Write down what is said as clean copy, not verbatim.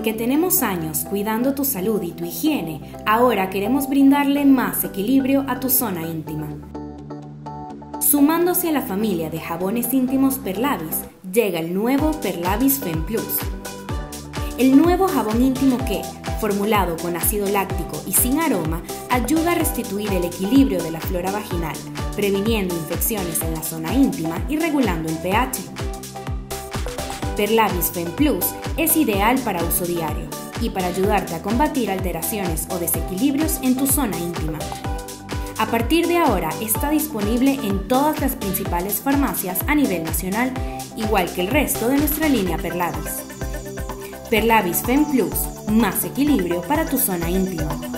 Porque tenemos años cuidando tu salud y tu higiene, ahora queremos brindarle más equilibrio a tu zona íntima. Sumándose a la familia de jabones íntimos Perlabis, llega el nuevo Perlabis Fem Plus. El nuevo jabón íntimo que, formulado con ácido láctico y sin aroma, ayuda a restituir el equilibrio de la flora vaginal, previniendo infecciones en la zona íntima y regulando el pH. Perlabis Fem Plus es ideal para uso diario y para ayudarte a combatir alteraciones o desequilibrios en tu zona íntima. A partir de ahora está disponible en todas las principales farmacias a nivel nacional, igual que el resto de nuestra línea Perlabis. Perlabis Fem Plus, más equilibrio para tu zona íntima.